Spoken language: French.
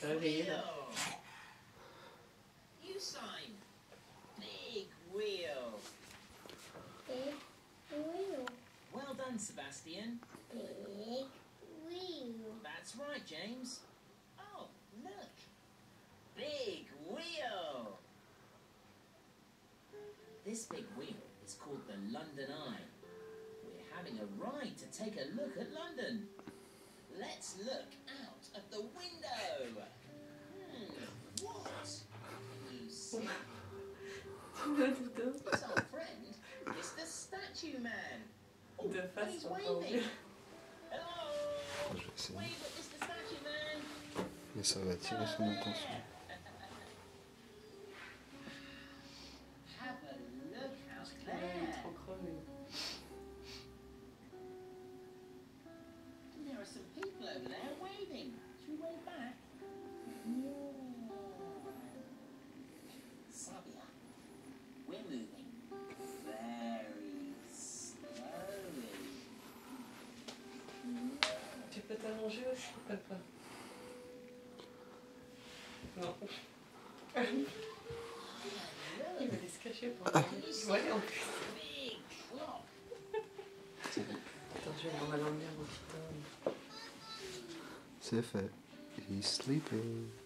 wheel. You sign. Big wheel. Big wheel. Well done, Sebastian. Big wheel. That's right, James. Oh, look. Big wheel. This big wheel is called the London Eye. We're having a ride to take a look at London. Let's look out of the window. What can you see? It's our friend, Mr. Statue Man. Oh, De face, he's encore waving. mieux. Hello. Je vais essayer. Wave at Mr. Statue Man. Mais ça va attirer son attention. Have a look out Il est there. trop crevé. And there are some people over there waving. Should we wave back? Sabia, we're moving very slowly. Tu peux t'allonger aussi, papa? Non. Il va aller se cacher pour moi. Ouais, en plus. Big clock. Attends, je vais m'en aller en bien au petit. C'est fait. He's sleeping.